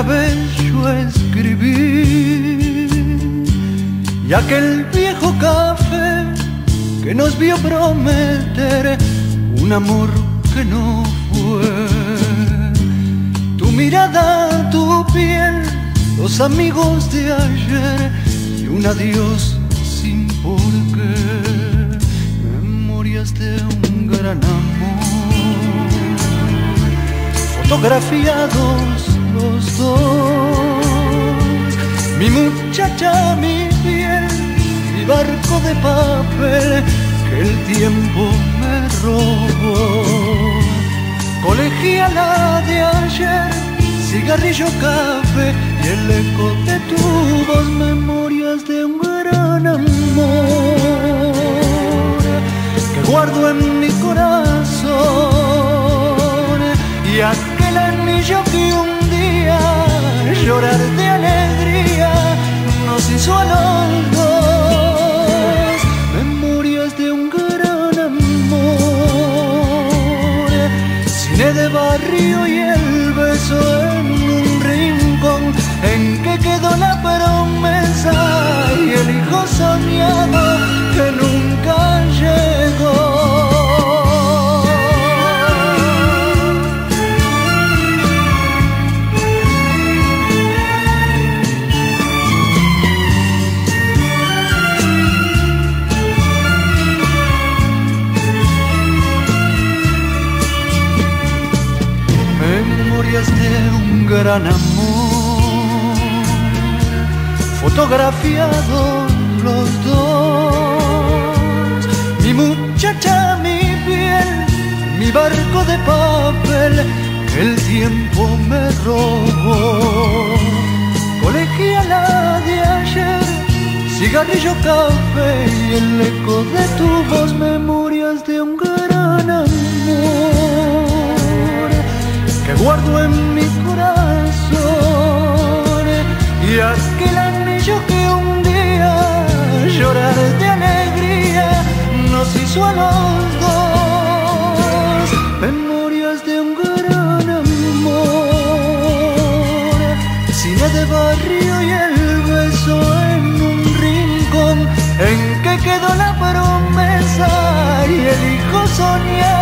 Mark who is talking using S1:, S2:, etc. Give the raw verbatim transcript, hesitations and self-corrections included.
S1: vez yo escribí, y aquel viejo café que nos vio prometer un amor que no fue. Tu mirada, tu piel, los amigos de ayer y un adiós sin por qué. Memorias de un gran amor, fotografiados los dos. Mi muchacha, mi piel, mi barco de papel que el tiempo me robó. Colegiala de ayer, cigarrillo, café y el eco de tu voz. Memorias de un gran amor que guardo en mi corazón, y aquel anillo que un día llorar de alegría nos hizo a los dos. Memorias de un gran amor, cine de barrio y el beso en un rincón en que quedó la promesa y el hijo soñado que nunca llegó. Memorias de un gran amor, fotografiados los dos. Mi muchacha, mi piel, mi barco de papel que el tiempo me robó. Colegiala de ayer, cigarrillo, café y el eco de tu voz. Memorias de un gran amor que guardo en mi corazón, y aquel anillo que un día llorar de alegría nos hizo a los dos. Memorias de un gran amor, cine de barrio y el beso en un rincón en que quedó la promesa y el hijo soñado